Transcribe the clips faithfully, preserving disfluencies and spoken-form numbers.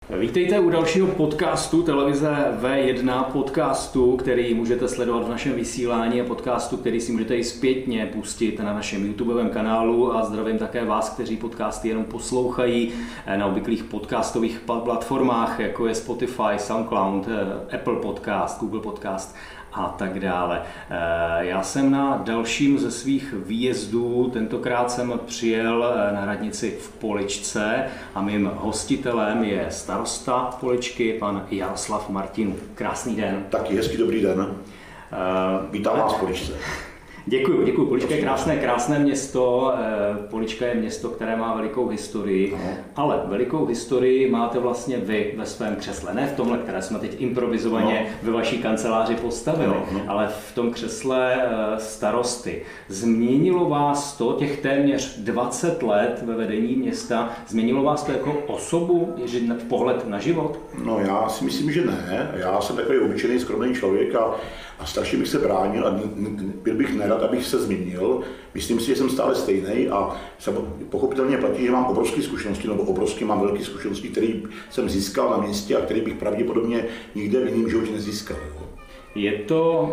Vítejte u dalšího podcastu televize V jedna, podcastu, který můžete sledovat v našem vysílání a podcastu, který si můžete i zpětně pustit na našem YouTubeovém kanálu a zdravím také vás, kteří podcasty jenom poslouchají na obvyklých podcastových platformách, jako je Spotify, SoundCloud, Apple Podcast, Google Podcast a tak dále. Já jsem na dalším ze svých výjezdů, tentokrát jsem přijel na radnici v Poličce a mým hostitelem je starosta Poličky, pan Jaroslav Martinů. Krásný den. Taky hezký dobrý den. Vítám vás v Poličce. Děkuji, děkuji. Polička je krásné, krásné město. Polička je město, které má velikou historii, no. Ale velikou historii máte vlastně vy ve svém křesle. Ne v tomhle, které jsme teď improvizovaně no. ve vaší kanceláři postavili, no, no. ale v tom křesle starosty. Změnilo vás to, těch téměř dvacet let ve vedení města, změnilo vás to jako osobu, pohled na život? No já si myslím, že ne. Já jsem takový obyčejný, skromný člověk a, a strašně bych se bránil a byl bych nerad, abych se změnil. Myslím si, že jsem stále stejný a pochopitelně platí, že mám obrovské zkušenosti, nebo obrovské mám velké zkušenosti, které jsem získal na městě a které bych pravděpodobně nikde v jiném životě nezískal. Je to...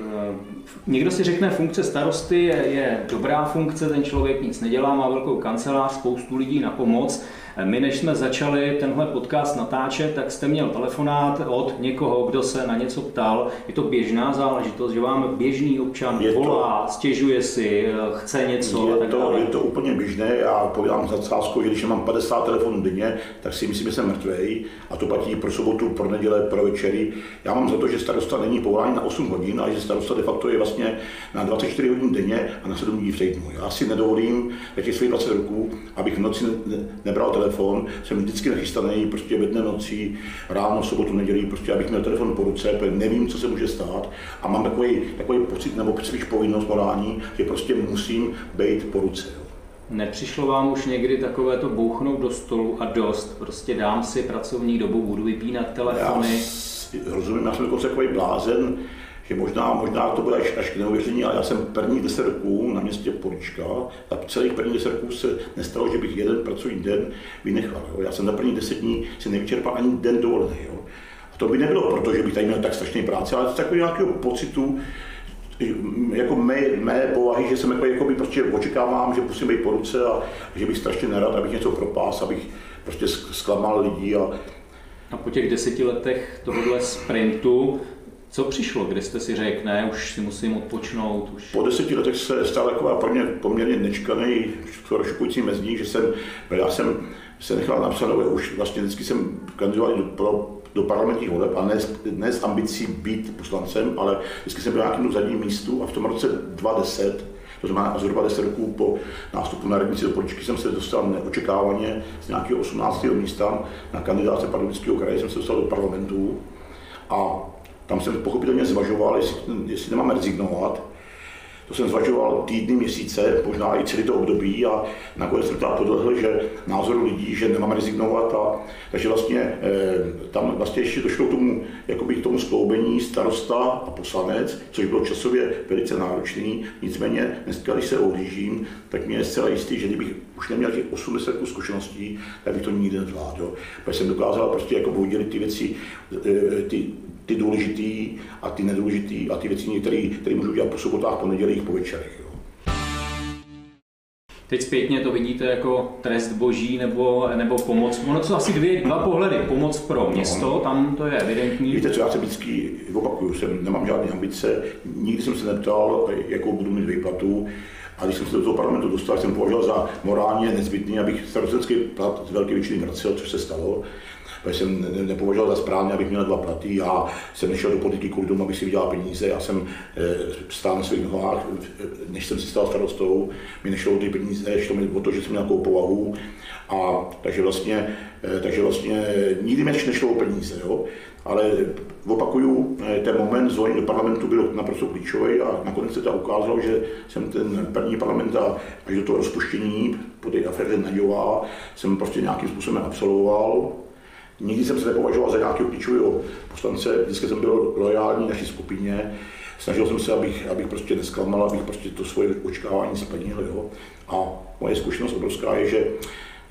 Někdo si řekne, funkce starosty je, je dobrá funkce, ten člověk nic nedělá, má velkou kancelář, spoustu lidí na pomoc. My, než jsme začali tenhle podcast natáčet, tak jste měl telefonát od někoho, kdo se na něco ptal. Je to běžná záležitost, že vám běžný občan je volá, to, stěžuje si, chce něco je a tak to, dále. Je to úplně běžné. Já povídám za nadsázkou, že když mám padesát telefonů denně, tak si myslím, že jsem mrtvej. A to platí pro sobotu, pro neděle, pro večery. Já mám za to, že starosta není povolání na osm hodin, ale že starosta de facto je vlastně na dvacet čtyři hodin denně a na sedm dní v týdnu. Já si nedovolím za těch svých dvacet roků, abych v noci ne, nebral telefon, jsem vždycky nachystaný, prostě ve dne noci, ráno, sobotu, nedělí, prostě abych měl telefon po ruce, protože nevím, co se může stát a mám takový, takový pocit nebo spíš povinnost morální, že prostě musím být po ruce. Nepřišlo vám už někdy takové to bouchnout do stolu a dost, prostě dám si pracovní dobu, budu vypínat telefony? Já rozumím, já jsem dokonce takový blázen, že možná, možná to bude až, až k neuvěření, ale já jsem první deset roků na městě Polička a celých prvních deset roků se nestalo, že bych jeden pracovní den vynechal. Jo. Já jsem za první deset dní si nevyčerpal ani den dovolený. Jo. A to by nebylo proto, že bych tady měl tak strašný práci, ale z takového nějakého pocitu, jako mé, mé povahy, že jsem jako, jako by prostě očekávám, že musím být po ruce a že bych strašně nerad, abych něco propás, abych prostě zklamal lidi. A, a po těch deseti letech tohohle sprintu, co přišlo, kde jste si řekl, ne, už si musím odpočnout? Už... Po deseti letech se stal taková pro mě poměrně nečkaný, skoro šokující mezník, že jsem, já jsem se nechal napsat, už vlastně vždycky jsem kandidoval do, pro, do parlamentních voleb, a ne, ne s ambicí být poslancem, ale vždycky jsem byl nějakým zadním místu a v tom roce dva tisíce deset, to znamená zhruba deset roků po nástupu na radnici do Poličky, jsem se dostal neočekávaně z nějakého osmnáctého místa na kandidáce Pardubického kraje, jsem se dostal do parlamentu a tam jsem pochopitelně zvažoval, jestli, jestli nemám rezignovat. To jsem zvažoval týdny, měsíce, možná i celý to období a nakonec jsem teda podlehl, že názoru lidí, že nemám rezignovat. A, takže vlastně eh, tam vlastně ještě došlo k tomu, jakoby k tomu skloubení starosta a poslanec, což bylo časově velice náročný. Nicméně dneska, když se ohlížím, tak mě je zcela jistý, že kdybych už neměl těch osmdesát zkušeností, tak bych to nikdy nezvládl. Protože jsem dokázal prostě jako oddělit ty věci, eh, ty ty důležitý a ty nedůležitý a ty věci, které můžu dělat po sobotách, po nedělích, po večerech. Jo. Teď zpětně to vidíte jako trest boží nebo, nebo pomoc. Ono jsou asi dvě, dva pohledy. Pomoc pro město, no, tam to je evidentní. Víte co, já se vždycky opakuju, jsem, nemám žádné ambice, nikdy jsem se neptal, jakou budu mít výplatu. A když jsem se do toho parlamentu dostal, jsem považoval za morálně nezbytný, abych starostenský plat z velké většiny vracel, což se stalo. Protože jsem nepovažoval za správně, abych měl dva platy. Já jsem nešel do politiky kvůli tomu, abych si vydělal peníze. Já jsem stál na svých nohách, než jsem se stal starostou. Mi nešlo o ty peníze, šlo mi o to, že jsem měl nějakou povahu. A takže vlastně, takže vlastně nikdy mi nešlo o peníze. Jo? Ale opakuju, ten moment zvolení do parlamentu byl naprosto klíčový a nakonec se to ukázalo, že jsem ten první parlament až do toho rozpuštění po té aféře Naďová jsem prostě nějakým způsobem absolvoval. Nikdy jsem se nepovažoval za nějakého klíčového poslance, vždycky jsem byl lojální naší skupině. Snažil jsem se, abych, abych prostě nesklamal, abych prostě to svoje očekávání splnil. Jo. A moje zkušenost obrovská je, že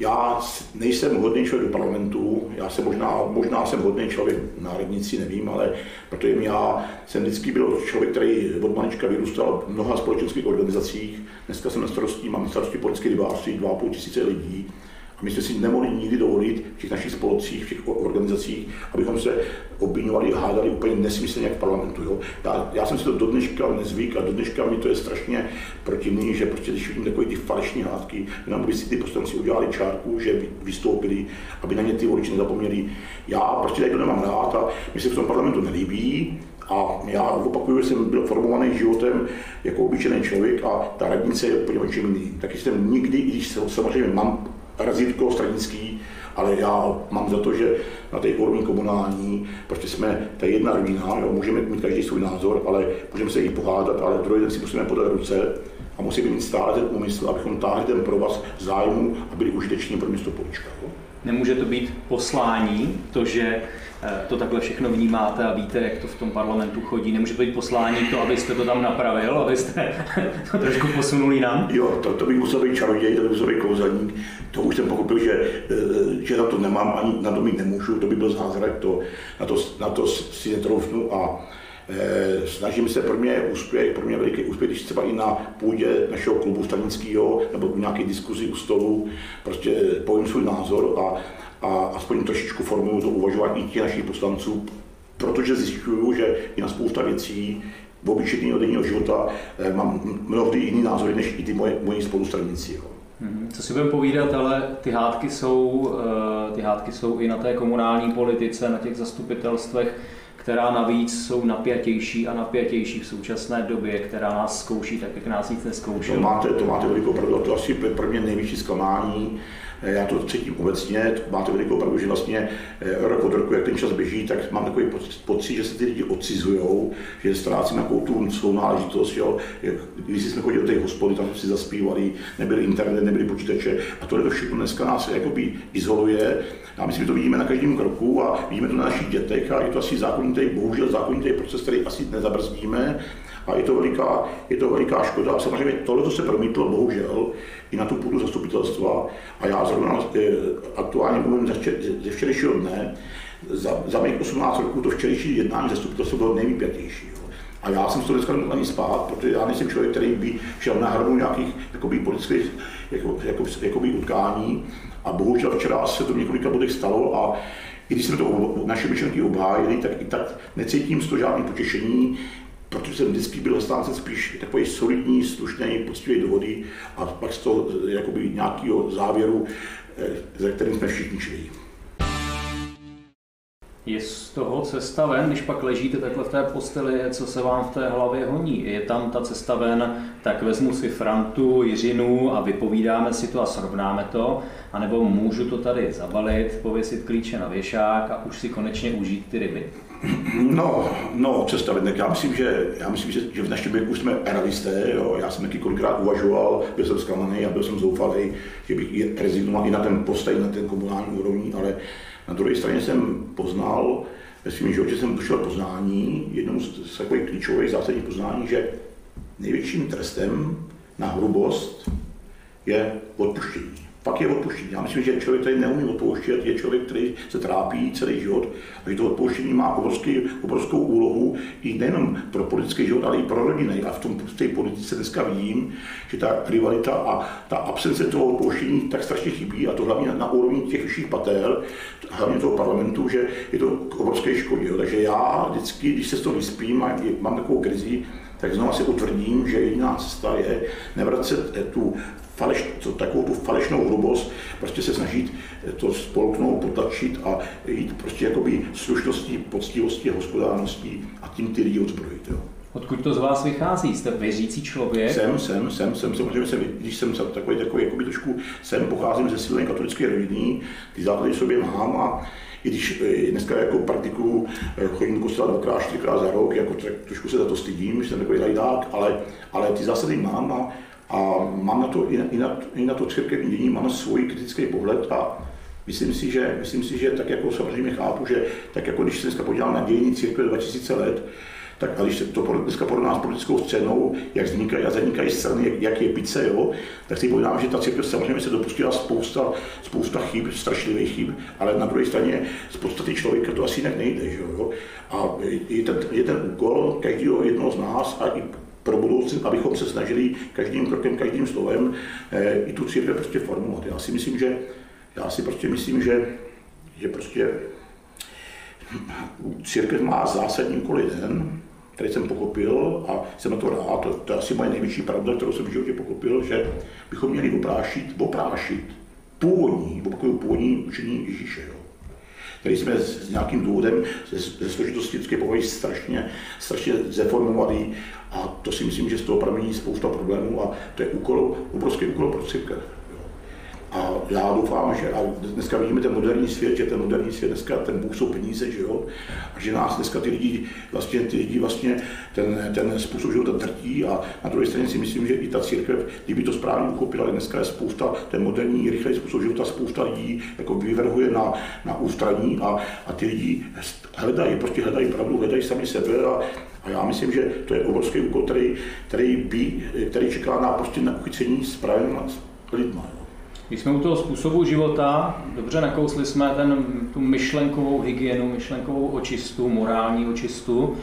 já nejsem hodný člověk do parlamentu, já jsem možná, možná jsem hodný člověk na radnici, nevím, ale protože já jsem vždycky byl člověk, který od malička vyrůstal v mnoha společenských organizacích. Dneska jsem na starosti, mám starosti politické rybářství, dva a půl tisíce lidí. A my jsme si nemohli nikdy dovolit v těch našich spolcích, v těch organizacích, abychom se obviňovali a hádali úplně nesmyslně jak v parlamentu. Jo. Já, já jsem si to do dneška nezvyk a do dneška mi to je strašně protivný, že prostě když vidím takové ty falešní hádky, jenom by si ty poslanci udělali čárku, že vystoupili, aby na ně ty voliči nezapomněli. Já prostě tady to nemám rád a mi se v tom parlamentu nelíbí. A já opakuju, že jsem byl formovaný životem jako obyčejný člověk a ta radnice je úplně o čem jiným. Taky jsem nikdy, i když samozřejmě mám razítko stranický, ale já mám za to, že na té úrovni komunální, protože jsme ta jedna rodina, jo, můžeme mít každý svůj názor, ale můžeme se i pohádat, ale druhý den si musíme podat ruce a musíme mít stále ten úmysl, abychom táhli ten provaz zájmu a byli užiteční pro město Polička. Jo. Nemůže to být poslání, to, že to takhle všechno vnímáte a víte, jak to v tom parlamentu chodí. Nemůže to být poslání to, abyste to tam napravil, abyste to trošku posunuli nám? Jo, to, to bych musel být čaroděj, to bych musel být kouzelník. To už jsem pochopil, že, že na to nemám, ani na to mít nemůžu, to by byl zázrak, to, na, to, na to si netroufnu a eh, snažím se, pro mě úspěch, pro mě veliký úspěch, když třeba i na půdě našeho klubu stranického nebo v nějaké diskuzi u stolu, prostě povím svůj názor a a aspoň trošičku formuju to uvažování těch našich poslanců, protože zjišťuju, že i na spousta věcí v obyčejného denního života mám mnohdy jiný názory než i ty moje, moji spolustraníci. Co si budeme povídat, ale ty hádky, jsou, ty hádky jsou i na té komunální politice, na těch zastupitelstvech, která navíc jsou napjatější a napjatější v současné době, která nás zkouší tak, jak nás nic neskouší. To máte, to máte velikou pravdu, to asi pro mě největší zklamání. Já to cítím obecně, máte velikou pravdu, že vlastně rok od roku, jak ten čas běží, tak mám takový pocit, že se ty lidi odcizujou, že ztrácím nějakou tu svou náležitost. Jo. Když jsme chodili do té hospody, tam si zaspívali, nebyl internet, nebyly počítače a tohle to všechno dneska nás jakoby izoluje. Já myslím, že to vidíme na každém kroku a vidíme to na našich dětech a je to asi zákonitý, bohužel zákonitý proces, který asi nezabrzdíme. A je to veliká, je to veliká škoda. Samozřejmě tohle se promítlo bohužel i na tu půdu zastupitelstva. A já zrovna aktuálně mluvím ze včerejšího dne. Za, za mých osmnáct roků to včerejší jednání zastupitelstva bylo nejvypjatější. A já jsem z toho dneska nemohl ani spát, protože já nejsem člověk, který by šel na hranu nějakých jakoby, politických jako, jako, jakoby, utkání. A bohužel včera se to v několika bodech stalo a i když jsme to naše myšlenky obhájili, tak i tak necítím z toho žádné potěšení, protože jsem vždycky byl zastánce spíš takový solidní, slušný, poctivý dohody a pak z toho jakoby nějakého závěru, ze kterým jsme všichni šli. Je z toho cesta ven, když pak ležíte takhle v té posteli, co se vám v té hlavě honí? Je tam ta cesta ven, tak vezmu si Frantu, Jiřinu a vypovídáme si to a srovnáme to, anebo můžu to tady zabalit, pověsit klíče na věšák a už si konečně užít ty ryby? No, no, cesta ven, já myslím, že, já myslím, že, že v dnešním věku jsme realisté, jo. Já jsem taky kolikrát uvažoval, byl jsem zklamaný a byl jsem zoufalý, že bych rezignoval i na ten postoj, na ten komunální úrovni, ale na druhé straně jsem poznal, ve svým životě jsem došel poznání, jednou z takových klíčových zásadních poznání, že největším trestem na hrubost je odpuštění. Pak je odpuštění. Já myslím, že člověk, který neumí odpouštět, je člověk, který se trápí celý život a že to odpouštění má obrovský, obrovskou úlohu i nejenom pro politický život, ale i pro rodiny. A v tom v té politice dneska vidím, že ta rivalita a ta absence toho odpouštění tak strašně chybí a to hlavně na, na úrovni těch vyšších pater, hlavně toho parlamentu, že je to k obrovské škodě. Jo. Takže já vždycky, když se z toho vyspím a mám takovou krizi, tak znovu si utvrdím, že jediná cesta je nevracet tu faleš, takovou tu falešnou hrubost, prostě se snažit to spolknout, potlačit a jít prostě jakoby slušností, poctivostí a hospodárností a tím ty lidi odzbrojit. Jo. Odkud to z vás vychází? Jste věřící člověk? Jsem, jsem, jsem, jsem, samozřejmě jsem, když jsem takový, takový jakoby trošku, jsem, pocházím ze silné katolické rodiny, ty základy v sobě mám a i když dneska jako praktikuju, chodím do kostela dvakrát, čtyřikrát za rok, jako trošku se za to stydím, že jsem takový lajdák, ale, ale ty zásady mám a, a mám na to i na, i na, i na to církevní dění, mám svůj kritický pohled a myslím si, že, myslím si, že tak jako samozřejmě chápu, že tak jako když se dneska podívám na dějiny církve dva tisíce let, tak a když se to dneska porovná s politickou scénou, jak vznikají a zanikají strany, jak, jak je pice, jo, tak si povídám, že ta církev samozřejmě se dopustila spousta, spousta chyb, strašlivých chyb, ale na druhé straně z podstaty člověka to asi jinak nejde. Že jo? A je ten, je ten úkol každého jednoho z nás a i pro budoucnost, abychom se snažili každým krokem, každým slovem eh, i tu církev prostě formovat. Já si myslím, že já si prostě myslím, že, že prostě církev má zásadní úkol jeden, který jsem pochopil a jsem na to rád. To, to je asi moje největší pravda, kterou jsem v životě pochopil, že bychom měli oprášit, oprášit původní, opakuju původní učení Ježíše, jo, který jsme s, s nějakým důvodem ze, ze složitosti vždycky považují strašně, strašně zdeformovali a to si myslím, že z toho pramení spousta problémů a to je úkol, obrovský úkol pro církev. A já doufám, že a dneska vidíme ten moderní svět, že ten moderní svět dneska, ten Bůh jsou peníze, že jo, a že nás dneska ty lidi vlastně, ty lidi vlastně ten, ten způsob života trtí a na druhé straně si myslím, že i ta církev, kdyby to správně uchopila, ale dneska je spousta, ten moderní, rychlej způsob života, spousta lidí jako vyvrhuje na, na ústraní a, a ty lidi hledají, prostě hledají pravdu, hledají sami sebe a, a já myslím, že to je obrovský úkol, který, který, by, který čeká na, prostě na uchycení správnými lidma. Jo. Když jsme u toho způsobu života, dobře nakousli jsme ten, tu myšlenkovou hygienu, myšlenkovou očistu, morální očistu.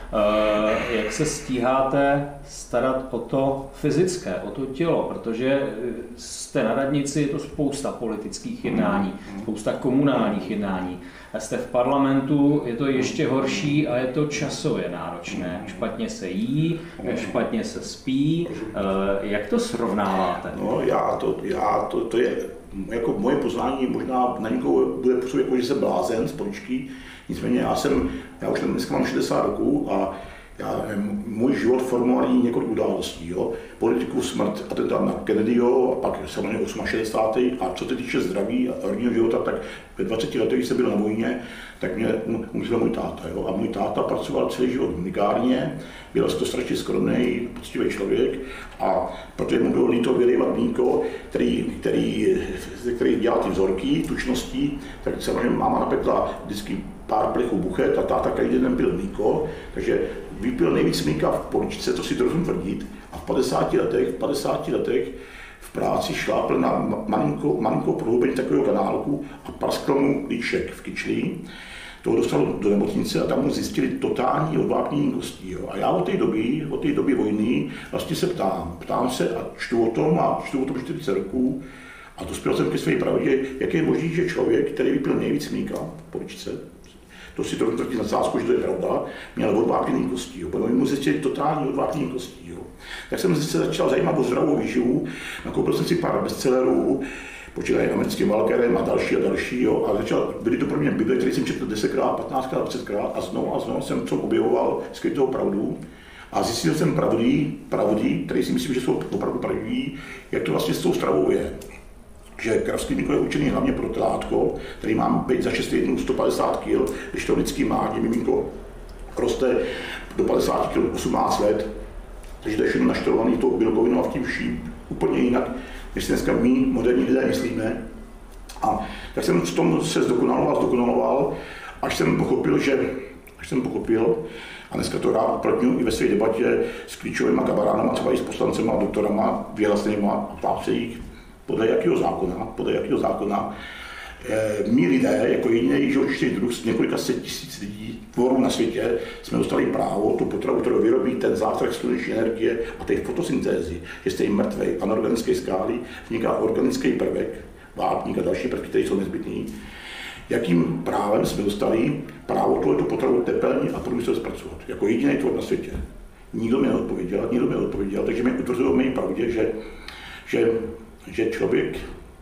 E, jak se stíháte starat o to fyzické, o to tělo, protože jste na radnici, je to spousta politických jednání, spousta komunálních jednání. A jste v parlamentu, je to ještě horší a je to časově náročné. Špatně se jí, špatně se spí. Jak to srovnáváte? No, já to, já to, to je jako moje poznání, možná na někoho bude působit, jako že jsem blázen z poličky. Nicméně já jsem, já už dneska mám šedesát roků a já, můj život formoval několik událostí. Jo. Politiku, smrt, atentát na Kennedyho, a pak samozřejmě šedesátém osmém. A co se týče zdraví a rodinného života, tak ve dvaceti letech, když jsem byl na vojně, tak mě umřel můj táta. Jo. A můj táta pracoval celý život v unikárně, byl to strašně skromný, poctivý člověk a protože mu bylo líto vylévat mlíko, který, který, který dělal ty vzorky, tučností, tak samozřejmě máma napekla vždycky pár plechů buchet a táta každý den pil mlíko, takže vypil nejvíc mlíka v poličce, to si to rozum tvrdit, a v padesáti letech, v padesáti letech v práci šlápl na malinkou, malinkou prohloubení takového kanálku a praskl mu líček v kyčli. Toho dostal do nemocnice a tam mu zjistili totální odvápnění kostí. Jo. A já od té doby, od té doby vojny vlastně se ptám. Ptám se a čtu o tom a čtu o tom čtyřicet roků a dospěl jsem ke své pravdě, jak je možné, že člověk, který vypil nejvíc mlíka v poličce, to si to tvrdí na sázku, že to je pravda, měl odvápnění kostí. Protože mu zjistili totální odvápnění kostí. Jo. Tak jsem se začal zajímat o zdravou výživu, nakoupil jsem si pár bestsellerů, počítají americkým Walkerem a další a další, jo, a začal, byly to pro mě Bible, který jsem četl desetkrát, patnáctkrát, dvacetkrát a znovu a znovu jsem to objevoval skrytou pravdu a zjistil jsem pravdy, pravdy, které si myslím, že jsou opravdu pravdivé, jak to vlastně s tou stravou je. Že kravský mlíko je určený hlavně pro telátko, který má být za šest týdnů sto padesát kil, když to lidský má, kdy miminko roste do padesát kil osmnáct let, takže to je všechno naštelovaný tou bílkovinou a v tím vším úplně jinak, než si dneska my, moderní lidé, myslíme. A tak jsem v tom se zdokonaloval, zdokonaloval, až jsem pochopil, že, až jsem pochopil, a dneska to rád uplatňuji i ve své debatě s klíčovými kamarádama, třeba i s poslancema, doktorama, vyhlasnýma, a ptám se jich, podle jakého zákona, podle jakého zákona, e, my lidé, jako jediný živočišný druh z několika set tisíc lidí, tvorů na světě, jsme dostali právo tu potravu, kterou vyrobí ten zázrak sluneční energie a té fotosyntézy, že jste jim mrtvej, anorganické skály, vzniká organický prvek, vápník a další prvky, které jsou nezbytný. Jakým právem jsme dostali právo tohleto potravu tepelně a průmysl zpracovat, jako jediný tvor na světě. Nikdo mi neodpověděl, nikdo mi neodpověděl, takže mi utvrzují mé pravdě, že, že, že člověk,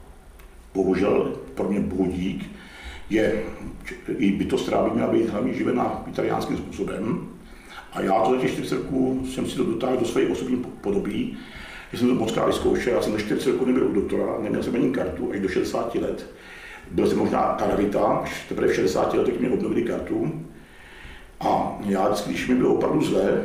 bohužel, pro mě bohudík, je, i bytost, která by měla být hlavně živena vegetariánským způsobem. A já to za těch čtyřicet roků jsem si to dotáhl do své osobní podoby, že jsem to moc krát vyzkoušel, já jsem do čtyřicet roků nebyl u doktora, neměl jsem ani kartu až do šedesáti let. Byl jsem možná rarita, až teprve v šedesáti letech mě obnovili kartu. A já vždycky, když mi bylo opravdu zlé,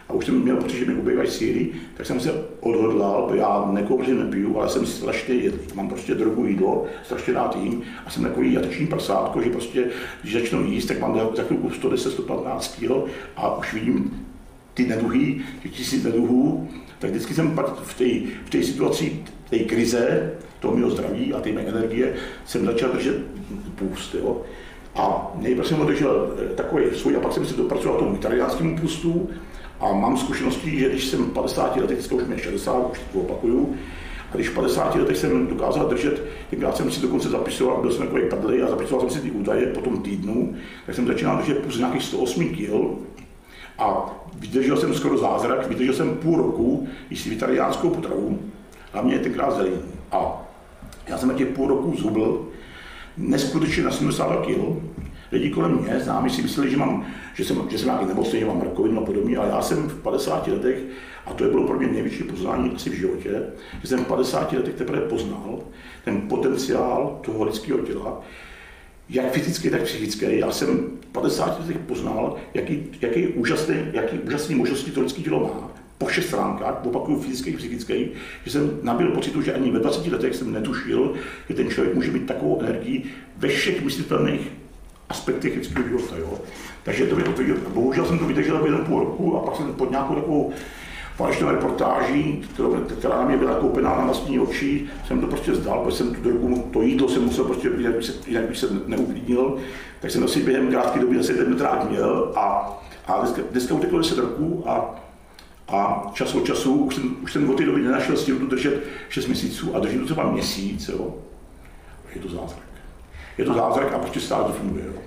a už jsem měl pocit, že mi ubývají síly, tak jsem se odhodlal, já nekouřím, nepiju, ale jsem strašně jedl. Mám prostě drogu, jídlo, strašně rád jím a jsem takový jateční prasátko, že prostě, když začnu jíst, tak mám za chvilku sto deset až sto patnáct kg a už vidím ty neduhy, těch tisíc neduhů, tak vždycky jsem v té v té situaci, té krize, toho mého zdraví a té mé energie, jsem začal držet půst. Jo. A nejprve jsem održel takový svůj a pak jsem se dopracoval tomu italiánskému půstu a mám zkušenosti, že když jsem v padesáti letech, dneska už mě šedesát, už to opakuju, a když v padesáti letech jsem dokázal držet, tenkrát jsem si dokonce zapisoval, byl jsem takový padlej a zapisoval jsem si ty údaje po tom týdnu, tak jsem začínal držet půst nějakých sto osm kil a vydržel jsem skoro zázrak, vydržel jsem půl roku jíst italiánskou potravu, hlavně tenkrát zeleninu. A já jsem na těch půl roku zhubl neskutečně na sedmdesát dva kil. Lidi kolem mě, známí si mysleli, že, mám, že jsem, že jsem nějaký nemocný, že mám rakovinu a podobně, ale já jsem v padesáti letech, a to je bylo pro mě největší poznání asi v životě, že jsem v padesáti letech teprve poznal ten potenciál toho lidského těla, jak fyzický, tak psychický. Já jsem v padesáti letech poznal, jaký, jaký, úžasný, jaký úžasný možnosti to lidské tělo má. Po všech stránkách, opakuju fyzických, psychických, že jsem nabyl pocitu, že ani ve dvaceti letech jsem netušil, že ten člověk může mít takovou energii ve všech myslitelných aspektech lidského života. Jo. Takže to bylo, bohužel jsem to vydržel jeden půl roku a pak jsem pod nějakou takovou falešnou reportáží, která na mě byla koupená na vlastní oči, jsem to prostě zdal, protože jsem tu drogu, to jídlo jsem musel prostě, jinak bych se, jinak bych se neuklidnil, tak jsem asi během krátké doby zase ten metrák měl a, a dneska, dneska uteklo deset roků a A čas od času, už jsem, už jsem od té doby nenašel sílu to držet šest měsíců a držím to třeba měsíc, jo. Je to zázrak. Je to zázrak a prostě stále to funguje, jo.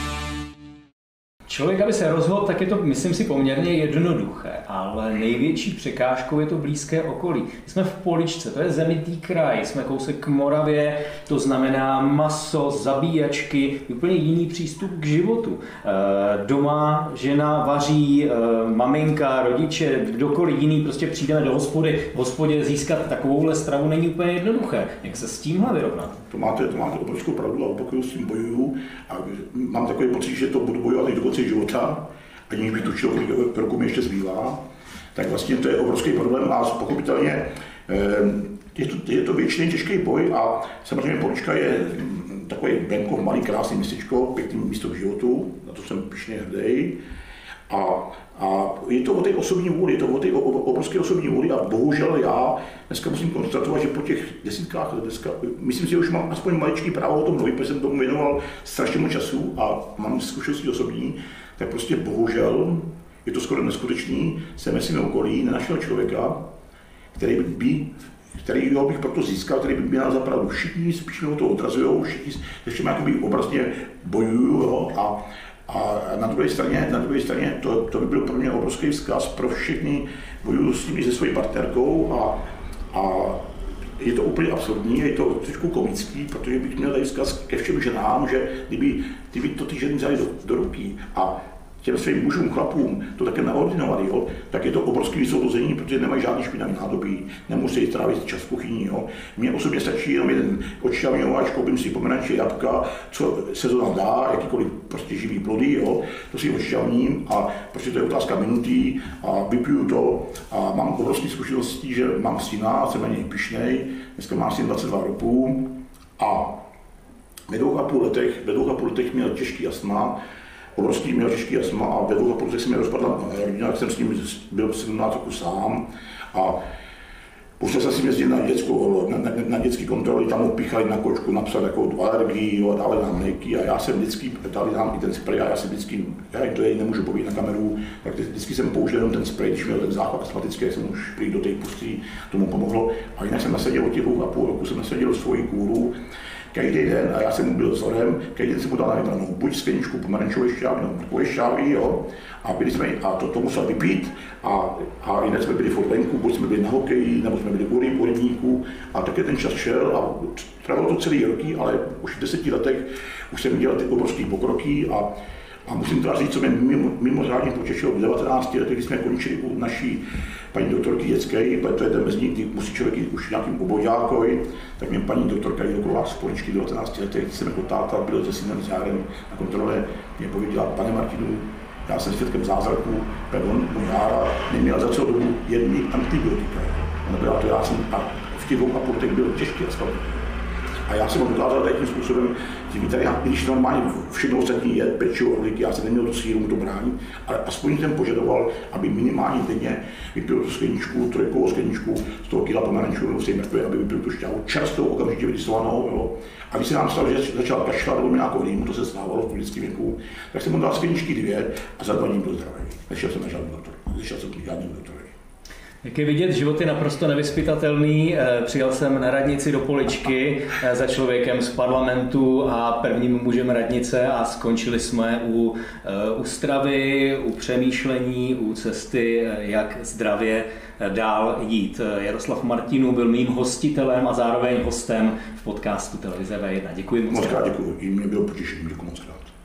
Člověk, aby se rozhodl, tak je to, myslím si, poměrně jednoduché, ale největší překážkou je to blízké okolí. Jsme v Poličce, to je zemitý kraj, jsme kousek k Moravě, to znamená maso, zabíjačky, úplně jiný přístup k životu. Doma žena vaří, maminka, rodiče, kdokoliv jiný, prostě přijdeme do hospody, v hospodě získat takovouhle stravu není úplně jednoduché. Jak se s tímhle vyrovnat? To máte, to máte obrovskou pravdu a opakuju, s tím bojuju a mám takový pocit, že to budu bojovat i do konce života, aniž bych tušil, kolik roku mi ještě zbývá, tak vlastně to je obrovský problém a pochopitelně je to, je to věčný těžký boj a samozřejmě Polička je takový venkov, malý krásný městečko, pěkný místo k životu, na to jsem pyšně hrdý. A, a je to o té osobní vůli, je to o té obrovské osobní vůli a bohužel já dneska musím konstatovat, že po těch desítkách let dneska, myslím si, že už mám aspoň maličký právo o tom mluvit, protože jsem tomu věnoval strašně moc času a mám zkušenosti osobní, tak prostě bohužel, je to skoro neskutečný, jsem ve svém okolí nenašel člověka, který by, který ho bych proto získal, který by měl za pravdu. Všichni spíš mě o to odrazují, všichni ještě jakoby obrazně bojují a A na druhé straně, na druhé straně to, to by byl pro mě obrovský vzkaz pro všechny, bojuju s nimi se svojí partnerkou a, a je to úplně absurdní, je to trošku komický, protože bych měl tady vzkaz ke všem ženám, že kdyby, kdyby to ty ženy vzali do, do ruky a těm svým mužům, chlapům to také naordinovali, jo, tak je to obrovský vysvobození, protože nemají žádný špinavý nádobí, nemusí trávit čas v kuchyni. Jo. Mně osobně stačí jenom jeden odšťavňovač, koupím si pomeranče, jabka, co sezóna dá, jakýkoliv prostě živý plody, jo, to si odšťavním a prostě to je otázka minuty a vypiju to a mám obrovské zkušenosti, že mám syna, jsem na něj pyšnej, dneska mám syn dvacet dva roků a ve dvou a půl letech, ve dvou a půl letech měl těžký astma, obrovský měl těžký astma a ve dvou a půl letech se mi rozpadla rodina, tak jsem s ním byl sedmnáct roku sám a musel jsem si jezdit na, dětskou, na, na, na dětské kontroly, tam ho píchali na kočku, napsat takovou alergii a dali nám léky a já jsem vždycky, dali nám i ten spray a já jsem vždycky, já to je, nemůžu povědět na kameru, tak vždycky jsem použil jenom ten spray, když měl ten záchvat astmatický, jak jsem už prý do té pustí, tomu pomohlo a jinak jsem nasadil od těch dvou a půl roku, jsem nasadil svoji kůru, každý den, a já jsem mu byl vzorem, každý den jsem mu dal na vybranou buď skleničku pomerančové šťávy, nebo takové šťávy, jo, a byli jsme, a to, to musel vypít, a, a jinak jsme byli furt venku, buď jsme byli na hokeji, nebo jsme byli u ryb, u rybníků, a také ten čas šel a trvalo to celý roky, ale už v deseti letech už jsem dělal ty obrovské pokroky a A musím teda říct, co mě mimo, mimořádně potěšilo v devatenácti letech, kdy jsme končili u naší paní doktorky dětské, to je ten mezi kdy musí člověk jít už nějakým oboďákovi, tak mě paní doktorka Jiloková z Poličky v devatenácti letech, když jsem jako táta byl se synem s Járem na kontrole, mě pověděla, pane Martinu, Já jsem svědkem zázraku, pardon, můj Jára neměl za celou dobu jedny antibiotika. Nebyla to, já jsem a v těch dvou apotek byl těžký a A já jsem ho dokázal tady tím způsobem, že víte, já, když normálně všechno ostatní je pečivo, orliky, já jsem neměl tu sílu mu to bránit, ale aspoň jsem požadoval, aby minimálně denně vypil tu skleničku, trojkovou skleničku z toho kila pomarančů nebo v mrtvé, aby vypil tu šťávu čerstvou, okamžitě vydistovanou. Jo. A když se nám stalo, že začal kašlat nebo nějakou rýmu, to se stávalo v lidském věku, tak jsem mu dal skleničky dvě a za dva dní byl zdravý. Nešel jsem na žádný doktor, nešel jsem k žádnému doktorovi. Jak je vidět, život je naprosto nevyzpytatelný. Přijel jsem na radnici do Poličky za člověkem z parlamentu a prvním mužem radnice a skončili jsme u, u stravy, u přemýšlení, u cesty, jak zdravě dál jít. Jaroslav Martinů byl mým hostitelem a zároveň hostem v podcastu Televize V jedna. Děkuji moc. Moc krát děkuji. I mě bylo potěšení. Děkuji moc krát.